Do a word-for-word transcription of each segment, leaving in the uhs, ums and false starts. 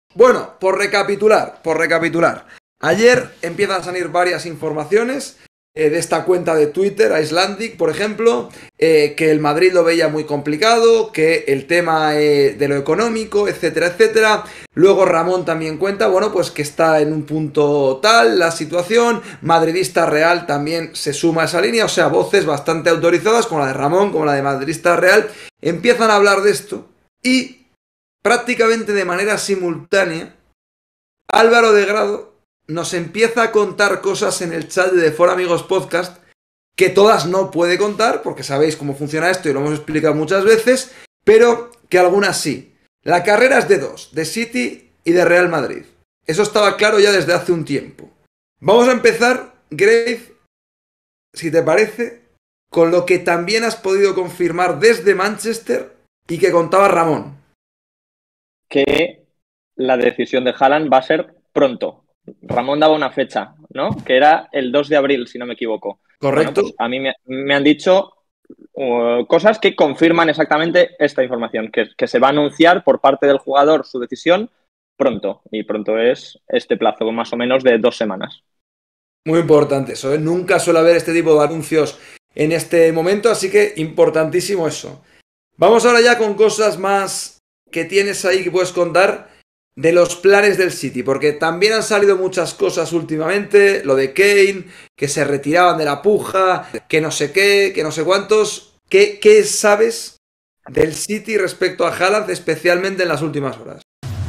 Bueno, por recapitular, por recapitular. Ayer empiezan a salir varias informaciones eh, de esta cuenta de Twitter, Icelandic, por ejemplo, eh, que el Madrid lo veía muy complicado, que el tema eh, de lo económico, etcétera, etcétera. Luego Ramón también cuenta, bueno, pues que está en un punto tal la situación. Madridista Real también se suma a esa línea, o sea, voces bastante autorizadas, como la de Ramón, como la de Madridista Real, empiezan a hablar de esto y prácticamente de manera simultánea Álvaro de Grado nos empieza a contar cosas en el chat de The For Amigos Podcast que todas no puede contar, porque sabéis cómo funciona esto y lo hemos explicado muchas veces, pero que algunas sí. La carrera es de dos, de City y de Real Madrid. Eso estaba claro ya desde hace un tiempo. Vamos a empezar, Grave, si te parece, con lo que también has podido confirmar desde Manchester y que contaba Ramón. Que la decisión de Haaland va a ser pronto. Ramón daba una fecha, ¿no? Que era el dos de abril, si no me equivoco. Correcto. Bueno, pues a mí me, me han dicho uh, cosas que confirman exactamente esta información, que, que se va a anunciar por parte del jugador su decisión pronto. Y pronto es este plazo, más o menos de dos semanas. Muy importante eso, ¿eh? Nunca suele haber este tipo de anuncios en este momento, así que importantísimo eso. Vamos ahora ya con cosas más que tienes ahí que puedes contar de los planes del City, porque también han salido muchas cosas últimamente, lo de Kane, que se retiraban de la puja, que no sé qué, que no sé cuántos. ¿Qué, qué sabes del City respecto a Haaland, especialmente en las últimas horas?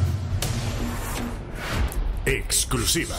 Exclusiva.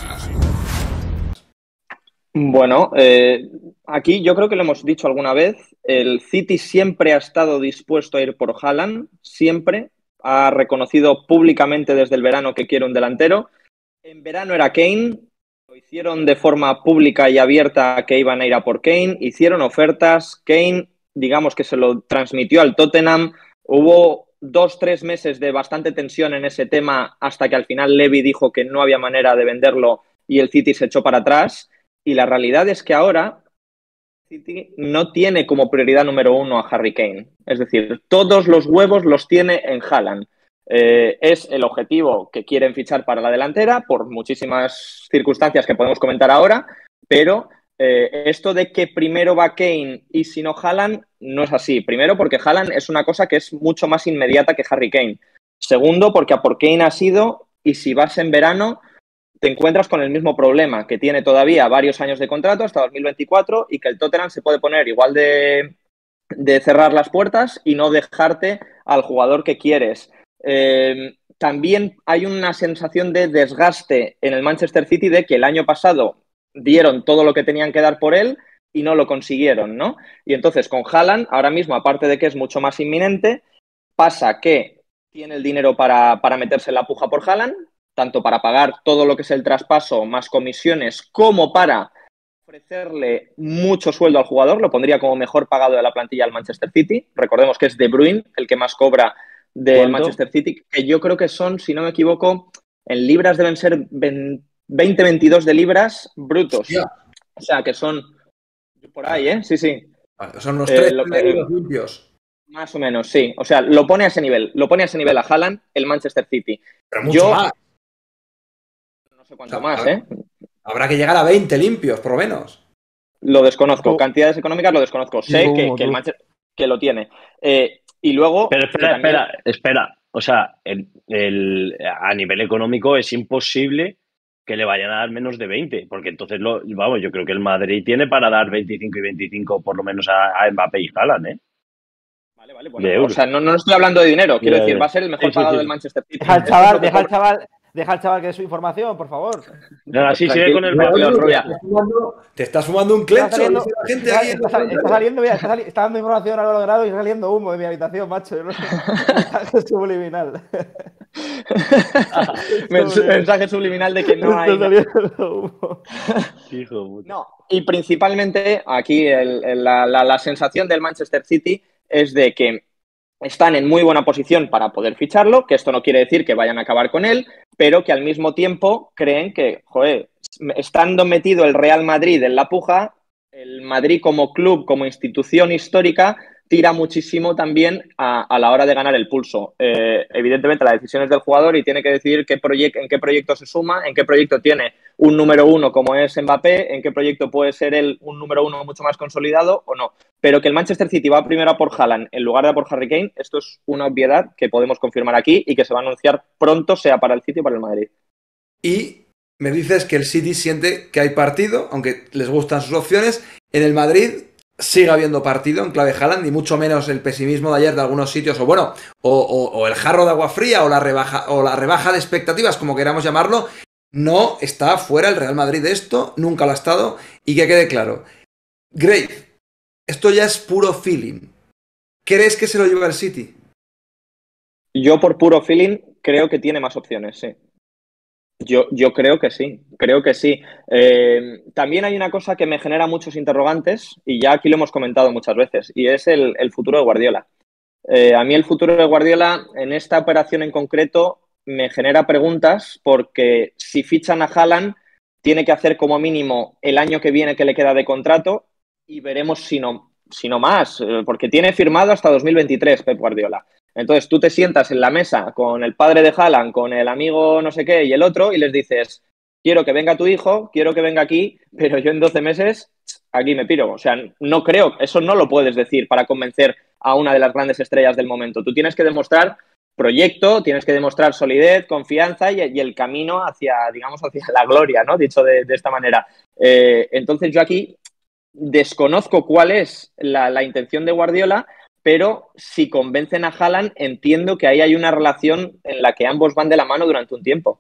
Bueno, eh, aquí yo creo que lo hemos dicho alguna vez, el City siempre ha estado dispuesto a ir por Haaland, siempre. Ha reconocido públicamente desde el verano que quiere un delantero. En verano era Kane, lo hicieron de forma pública y abierta que iban a ir a por Kane, hicieron ofertas, Kane, digamos que se lo transmitió al Tottenham, hubo dos, tres meses de bastante tensión en ese tema hasta que al final Levy dijo que no había manera de venderlo y el City se echó para atrás. Y la realidad es que ahora City no tiene como prioridad número uno a Harry Kane. Es decir, todos los huevos los tiene en Haaland. Eh, es el objetivo que quieren fichar para la delantera por muchísimas circunstancias que podemos comentar ahora, pero eh, esto de que primero va Kane y si no Haaland no es así. Primero porque Haaland es una cosa que es mucho más inmediata que Harry Kane. Segundo porque a por Kane ha sido, y si vas en verano te encuentras con el mismo problema, que tiene todavía varios años de contrato hasta dos mil veinticuatro y que el Tottenham se puede poner igual de, de cerrar las puertas y no dejarte al jugador que quieres. Eh, también hay una sensación de desgaste en el Manchester City de que el año pasado dieron todo lo que tenían que dar por él y no lo consiguieron, ¿no? Y entonces con Haaland, ahora mismo, aparte de que es mucho más inminente, pasa que tiene el dinero para, para meterse en la puja por Haaland, tanto para pagar todo lo que es el traspaso más comisiones como para ofrecerle mucho sueldo al jugador. Lo pondría como mejor pagado de la plantilla al Manchester City. Recordemos que es De Bruyne el que más cobra del Manchester City, que yo creo que son, si no me equivoco, en libras deben ser veinte, veintidós de libras brutos. Yeah. O sea, que son por ahí, ¿eh? Sí, sí. Vale, son unos tres eh, eh, limpios. Más o menos, sí. O sea, lo pone a ese nivel. Lo pone a ese nivel a Haaland el Manchester City. Pero mucho yo, más. No sé cuánto o sea, más, ¿eh? Habrá que llegar a veinte limpios, por lo menos. Lo desconozco. Cantidades económicas lo desconozco. Sé que, que el Manchester que lo tiene. Eh, y luego... Pero espera, también... espera, espera. O sea, el, el, a nivel económico es imposible que le vayan a dar menos de veinte, porque entonces, lo, vamos, yo creo que el Madrid tiene para dar veinticinco y veinticinco por lo menos a, a Mbappé y Haaland, ¿eh? Vale, vale, bueno, o sea, no, no estoy hablando de dinero, quiero yeah, decir, yeah. va a ser el mejor sí, pagado sí, sí. del Manchester City. Deja al chaval, deja al chaval, deja al chaval que dé su información, por favor. No, así sigue con el no, no, te, estás fumando, te estás fumando un clecho. Está, saliendo, gente está, está, está, está saliendo, mira, está, sali está dando información a Álvaro de Grado y saliendo humo de mi habitación, macho. Yo no sé. Mensaje subliminal. Mensaje subliminal de que no hay. Hijo, no, y principalmente aquí el, el, la, la, la sensación del Manchester City es de que están en muy buena posición para poder ficharlo, que esto no quiere decir que vayan a acabar con él, pero que al mismo tiempo creen que, joder, estando metido el Real Madrid en la puja, el Madrid como club, como institución histórica, tira muchísimo también a, a la hora de ganar el pulso. Eh, evidentemente, la decisión es del jugador y tiene que decidir qué proyecto, en qué proyecto se suma, en qué proyecto tiene un número uno como es Mbappé, en qué proyecto puede ser él un número uno mucho más consolidado o no. Pero que el Manchester City va primero a por Haaland en lugar de a por Harry Kane, esto es una obviedad que podemos confirmar aquí y que se va a anunciar pronto, sea para el City o para el Madrid. Y me dices que el City siente que hay partido, aunque les gustan sus opciones. En el Madrid sigue habiendo partido en clave Haaland, ni mucho menos el pesimismo de ayer de algunos sitios, o bueno, o, o, o el jarro de agua fría, o la rebaja, o la rebaja de expectativas, como queramos llamarlo. No está fuera el Real Madrid de esto, nunca lo ha estado, y que quede claro. Grave, esto ya es puro feeling. ¿Crees que se lo lleva el City? Yo, por puro feeling, creo que tiene más opciones, sí. Yo, yo creo que sí, creo que sí. Eh, también hay una cosa que me genera muchos interrogantes, y ya aquí lo hemos comentado muchas veces, y es el, el futuro de Guardiola. Eh, a mí el futuro de Guardiola, en esta operación en concreto, me genera preguntas porque si fichan a Haaland, tiene que hacer como mínimo el año que viene que le queda de contrato y veremos si no, si no más, porque tiene firmado hasta dos mil veintitrés Pep Guardiola. Entonces tú te sientas en la mesa con el padre de Haaland, con el amigo no sé qué y el otro y les dices, quiero que venga tu hijo, quiero que venga aquí, pero yo en doce meses aquí me piro. O sea, no creo, eso no lo puedes decir para convencer a una de las grandes estrellas del momento. Tú tienes que demostrar proyecto, tienes que demostrar solidez, confianza y, y el camino hacia, digamos, hacia la gloria, ¿no? Dicho de, de esta manera. Eh, entonces yo aquí desconozco cuál es la, la intención de Guardiola, pero si convencen a Haaland, entiendo que ahí hay una relación en la que ambos van de la mano durante un tiempo.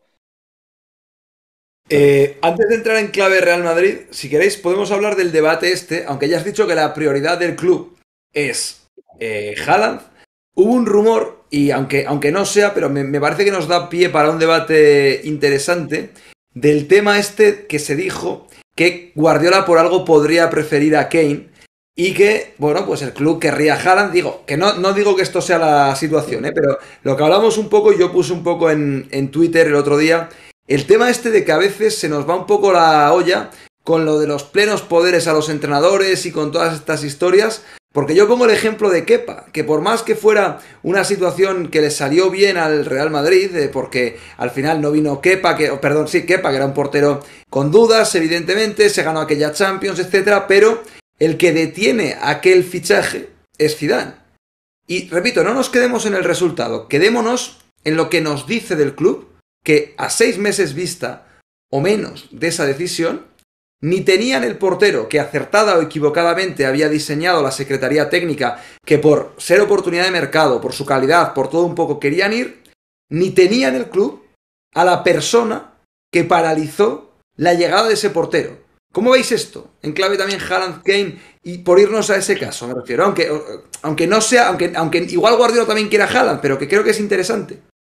Eh, antes de entrar en clave Real Madrid, si queréis podemos hablar del debate este, aunque ya has dicho que la prioridad del club es eh, Haaland. Hubo un rumor, y aunque, aunque no sea, pero me, me parece que nos da pie para un debate interesante, del tema este que se dijo que Guardiola por algo podría preferir a Kane y que, bueno, pues el club querría a Haaland. Digo, que no, no digo que esto sea la situación, ¿eh? Pero lo que hablamos un poco, yo puse un poco en, en Twitter el otro día, el tema este de que a veces se nos va un poco la olla con lo de los plenos poderes a los entrenadores y con todas estas historias. Porque yo pongo el ejemplo de Kepa, que por más que fuera una situación que le salió bien al Real Madrid, eh, porque al final no vino Kepa, que, perdón, sí, Kepa, que era un portero con dudas, evidentemente, se ganó aquella Champions, etcétera, pero el que detiene aquel fichaje es Zidane. Y repito, no nos quedemos en el resultado, quedémonos en lo que nos dice del club, que a seis meses vista o menos de esa decisión, ni tenían el portero que acertada o equivocadamente había diseñado la Secretaría Técnica, que por ser oportunidad de mercado, por su calidad, por todo un poco querían ir, ni tenían el club a la persona que paralizó la llegada de ese portero. ¿Cómo veis esto? En clave también Haaland, Kane, y por irnos a ese caso, me refiero, aunque, aunque no sea, aunque, aunque igual Guardiola también quiera Haaland, pero que creo que es interesante.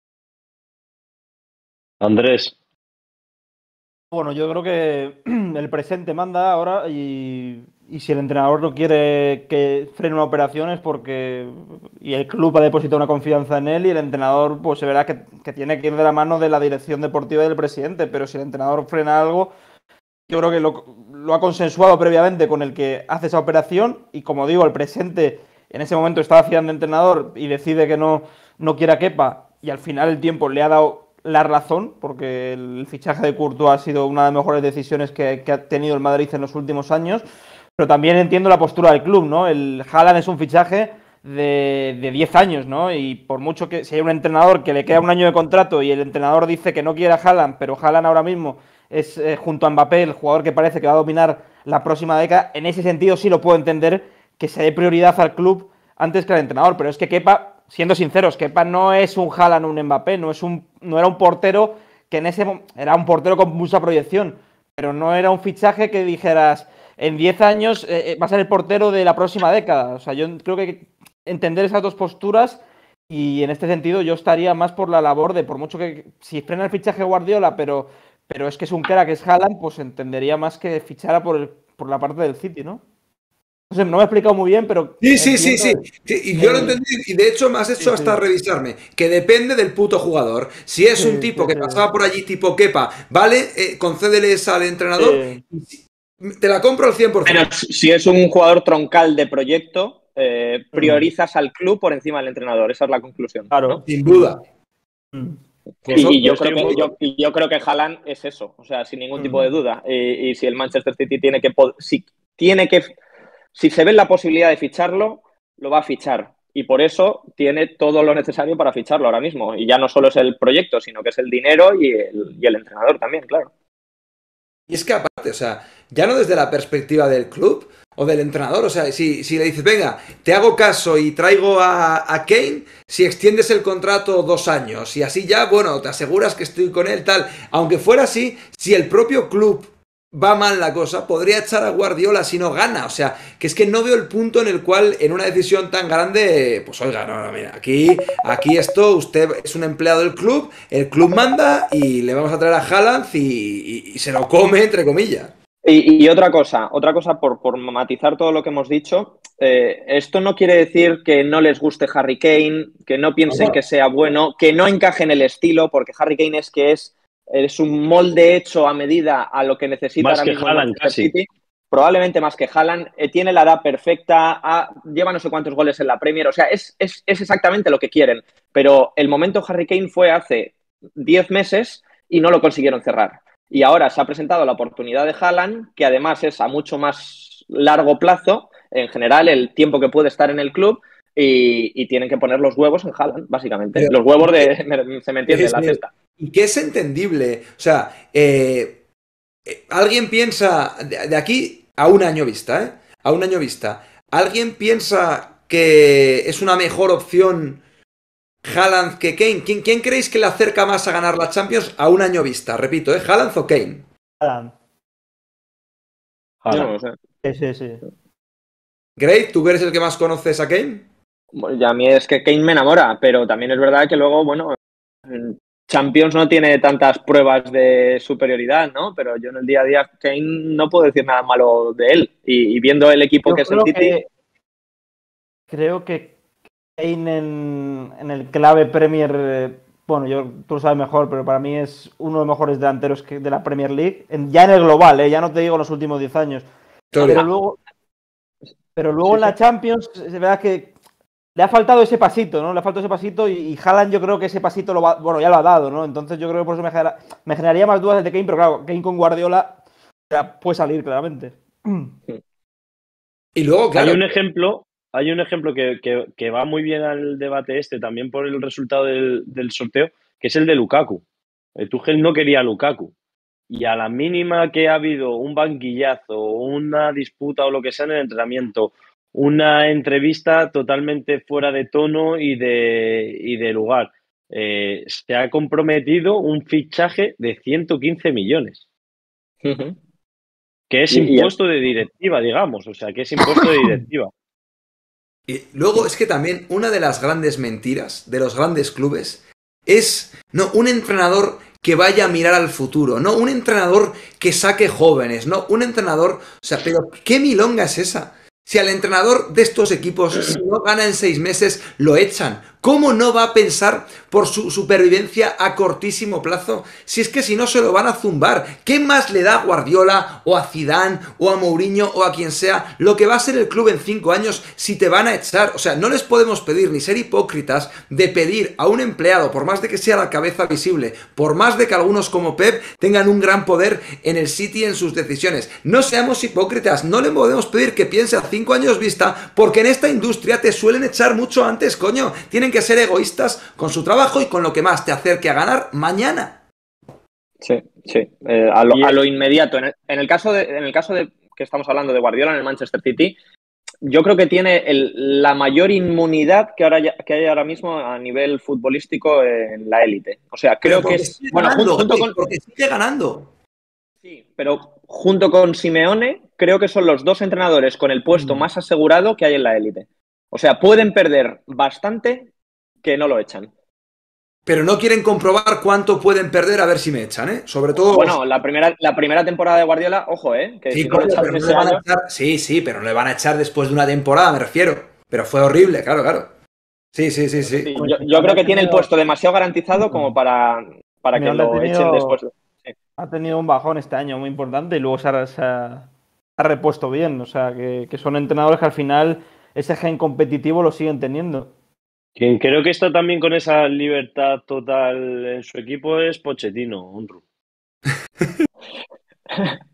Andrés. Bueno, yo creo que el presente manda ahora y, y si el entrenador no quiere que frene una operación es porque y el club ha depositado una confianza en él y el entrenador pues se verá que, que tiene que ir de la mano de la dirección deportiva y del presidente, pero si el entrenador frena algo, yo creo que lo, lo ha consensuado previamente con el que hace esa operación y como digo, el presente en ese momento está haciendo de entrenador y decide que no, no quiere a Kepa y al final el tiempo le ha dado la razón, porque el fichaje de Courtois ha sido una de las mejores decisiones que, que ha tenido el Madrid en los últimos años, pero también entiendo la postura del club, ¿no? El Haaland es un fichaje de, de diez años, ¿no? Y por mucho que si hay un entrenador que le queda un año de contrato y el entrenador dice que no quiere a Haaland, pero Haaland ahora mismo es eh, junto a Mbappé el jugador que parece que va a dominar la próxima década, en ese sentido sí lo puedo entender que se dé prioridad al club antes que al entrenador, pero es que Kepa, siendo sinceros, Kepa no es un Haaland o un Mbappé, no, es un, no era un portero que en ese era un portero con mucha proyección, pero no era un fichaje que dijeras, en diez años eh, va a ser el portero de la próxima década. O sea, yo creo que entender esas dos posturas y en este sentido yo estaría más por la labor de, por mucho que si frena el fichaje Guardiola, pero, pero es que es un crack, que es Haaland, pues entendería más que fichara por, el, por la parte del City, ¿no? No sé, no me he explicado muy bien, pero... Sí, sí, sí, sí, sí. Y yo lo entendí, y de hecho me has hecho sí, hasta sí. revisarme, que depende del puto jugador. Si es sí, un tipo sí, que sí. pasaba por allí tipo Kepa, vale, eh, concédeles al entrenador, sí. te la compro al cien por ciento. Pero si es un jugador troncal de proyecto, eh, priorizas al club por encima del entrenador. Esa es la conclusión. Claro. ¿no? Sin duda. Mm. Y, y yo, Pues creo sí, que, yo, y yo creo que Haaland es eso, o sea, sin ningún tipo de Mm. duda. Y, y si el Manchester City tiene que, pod- si tiene que, si se ve la posibilidad de ficharlo, lo va a fichar. Y por eso tiene todo lo necesario para ficharlo ahora mismo. Y ya no solo es el proyecto, sino que es el dinero y el, y el entrenador también, claro. Y es que aparte, o sea, ya no desde la perspectiva del club o del entrenador, o sea, si, si le dices, venga, te hago caso y traigo a, a Kane, si extiendes el contrato dos años y así ya, bueno, te aseguras que estoy con él, tal. Aunque fuera así, si el propio club va mal la cosa, podría echar a Guardiola si no gana. O sea, que es que no veo el punto en el cual en una decisión tan grande, pues oiga, no, no, mira, aquí, aquí esto, usted es un empleado del club, el club manda y le vamos a traer a Haaland y, y, y se lo come, entre comillas. Y, y otra cosa, otra cosa por, por matizar todo lo que hemos dicho, eh, esto no quiere decir que no les guste Harry Kane, que no piensen que sea bueno, que no encaje en el estilo, porque Harry Kane es que es, es un molde hecho a medida a lo que necesita Más ahora que mismo Haaland, el Manchester casi. City, probablemente más que Haaland, eh, tiene la edad perfecta, ha- lleva no sé cuántos goles en la Premier, o sea, es, es, es exactamente lo que quieren, pero el momento Harry Kane fue hace diez meses y no lo consiguieron cerrar. Y ahora se ha presentado la oportunidad de Haaland, que además es a mucho más largo plazo, en general, el tiempo que puede estar en el club, y, y tienen que poner los huevos en Haaland, básicamente. Pero, los huevos de, me, se me entiende, es, la cesta. y que es entendible. O sea, eh, eh, alguien piensa, de, de aquí a un año vista, ¿eh? A un año vista, ¿alguien piensa que es una mejor opción Haaland que Kane? ¿Quién, ¿Quién creéis que le acerca más a ganar la Champions a un año vista? Repito, ¿eh? ¿Haaland o Kane? Haaland. Yo no lo sé. Sí, sí, sí. Grey, ¿tú que eres el que más conoces a Kane? Bueno, y a mí es que Kane me enamora, pero también es verdad que luego, bueno, en Champions no tiene tantas pruebas de superioridad, ¿no? Pero yo en el día a día Kane no puedo decir nada malo de él. Y, y viendo el equipo Yo que es el creo City, que, creo que Kane en, en el clave Premier, eh, bueno, yo, tú lo sabes mejor, pero para mí es uno de los mejores delanteros que, de la Premier League, en- ya en el global, eh, ya no te digo en los últimos diez años. Historia. Pero luego, pero luego Sí, en la sí. Champions, es verdad que le ha faltado ese pasito, ¿no? Le ha faltado ese pasito y, y Haaland yo creo que ese pasito lo va, bueno, ya lo ha dado, ¿no? Entonces yo creo que por eso me, genera- me generaría más dudas de Kane, pero claro, Kane con Guardiola ya puede salir claramente. Y luego, claro, Hay un ejemplo, hay un ejemplo que, que- que va muy bien al debate este, también por el resultado del, del sorteo, que es el de Lukaku. El Tuchel no quería a Lukaku. Y a la mínima que ha habido un banquillazo, una disputa o lo que sea en el entrenamiento, una entrevista totalmente fuera de tono y de, y de lugar, eh, se ha comprometido un fichaje de ciento quince millones, Ujú. que es Y- y el- impuesto de directiva, digamos, o sea, que es impuesto de directiva. y luego es que también una de las grandes mentiras de los grandes clubes es no un entrenador que vaya a mirar al futuro, no un entrenador que saque jóvenes, no un entrenador, o sea, pero ¿qué milonga es esa? Si al entrenador de estos equipos, si no gana en seis meses, lo echan. ¿Cómo no va a pensar por su supervivencia a cortísimo plazo? Si es que si no se lo van a zumbar. ¿Qué más le da a Guardiola o a Zidane o a Mourinho o a quien sea lo que va a ser el club en cinco años si te van a echar? O sea, no les podemos pedir ni ser hipócritas de pedir a un empleado, por más de que sea la cabeza visible, por más de que algunos como Pep tengan un gran poder en el City en sus decisiones. No seamos hipócritas, no le podemos pedir que piense a cinco años vista, porque en esta industria te suelen echar mucho antes, coño. Tienen que ser egoístas con su trabajo y con lo que más te acerque a ganar mañana. Sí, sí, eh, a, lo, Y- a lo inmediato. En el, en el caso de, en el caso de que estamos hablando de Guardiola en el Manchester City, yo creo que tiene el- la mayor inmunidad que, ahora ya- que hay ahora mismo a nivel futbolístico en la élite. O sea, Pero creo que porque es. sigue Bueno, ganando, junto, junto güey, con. porque sigue ganando. Sí, pero junto con Simeone, creo que son los dos entrenadores con el puesto Mm. más asegurado que hay en la élite. O sea, pueden perder bastante que no lo echan. Pero no quieren comprobar cuánto pueden perder a ver si me echan, ¿eh? Sobre todo... Bueno, la primera, la primera temporada de Guardiola, ojo, ¿eh? Que Sí, si no lo coño, echaron pero no ese le van a año. echar... Sí, sí, pero no le van a echar después de una temporada, me refiero. Pero fue horrible, claro, claro. Sí, sí, sí, sí. Sí, yo, yo creo que tiene el puesto demasiado garantizado como para, para que Simeone ha lo tenido- echen después. Sí. Ha tenido un bajón este año muy importante y luego se ha, se ha- ha repuesto bien. O sea, que, que son entrenadores que al final ese gen competitivo lo siguen teniendo. Quien creo que está también con esa libertad total en su equipo es Pochettino, Unru.